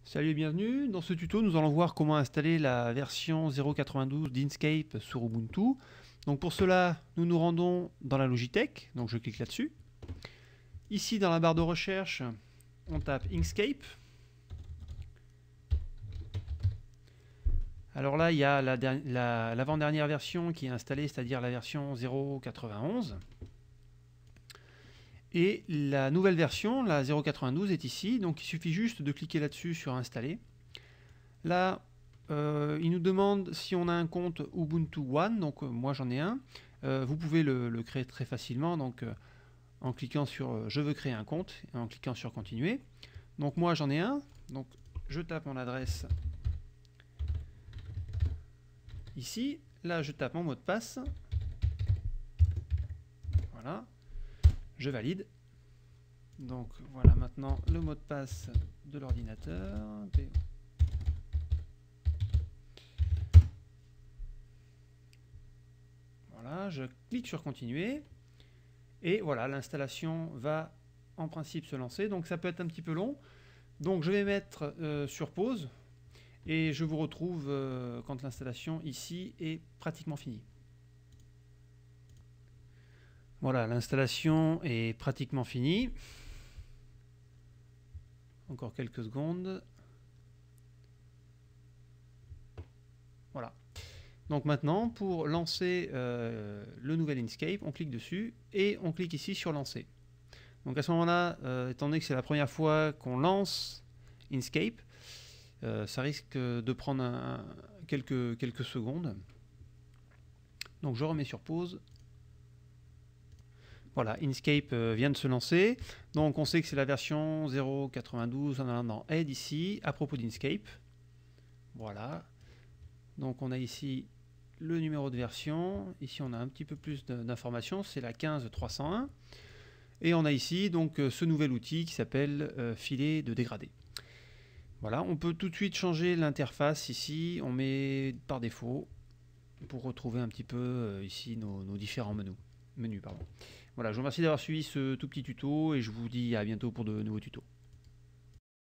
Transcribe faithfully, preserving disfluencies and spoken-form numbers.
Salut et bienvenue. Dans ce tuto, nous allons voir comment installer la version zéro point quatre-vingt-douze d'Inkscape sur Ubuntu. Donc pour cela, nous nous rendons dans la Logitech. Donc je clique là-dessus. Ici, dans la barre de recherche, on tape Inkscape. Alors là, il y a l'avant-dernière la, la, version qui est installée, c'est-à-dire la version zéro point quatre-vingt-onze. Et la nouvelle version, la zéro point quatre-vingt-douze, est ici. Donc il suffit juste de cliquer là-dessus sur Installer. Là, euh, il nous demande si on a un compte Ubuntu One. Donc euh, moi j'en ai un. Euh, vous pouvez le, le créer très facilement. Donc euh, en cliquant sur euh, Je veux créer un compte et en cliquant sur Continuer. Donc moi j'en ai un. Donc je tape mon adresse ici. Là je tape mon mot de passe. Voilà. Je valide. Donc voilà maintenant le mot de passe de l'ordinateur. Voilà, je clique sur continuer. Et voilà, l'installation va en principe se lancer. Donc ça peut être un petit peu long. Donc je vais mettre euh, sur pause. Et je vous retrouve euh, quand l'installation ici est pratiquement finie. Voilà, l'installation est pratiquement finie. Encore quelques secondes. Voilà. Donc maintenant, pour lancer euh, le nouvel Inkscape, on clique dessus et on clique ici sur lancer. Donc à ce moment-là, euh, étant donné que c'est la première fois qu'on lance Inkscape, euh, ça risque de prendre un, quelques, quelques secondes. Donc je remets sur pause. Voilà, Inkscape vient de se lancer. Donc on sait que c'est la version zéro point quatre-vingt-douze. En allant dans Aide ici, à propos d'Inkscape. Voilà. Donc on a ici le numéro de version. Ici on a un petit peu plus d'informations. C'est la quinze trois cent un. Et on a ici donc ce nouvel outil qui s'appelle euh, filet de dégradé. Voilà, on peut tout de suite changer l'interface ici. On met par défaut pour retrouver un petit peu euh, ici nos, nos différents menus. menus pardon. Voilà, je vous remercie d'avoir suivi ce tout petit tuto et je vous dis à bientôt pour de nouveaux tutos.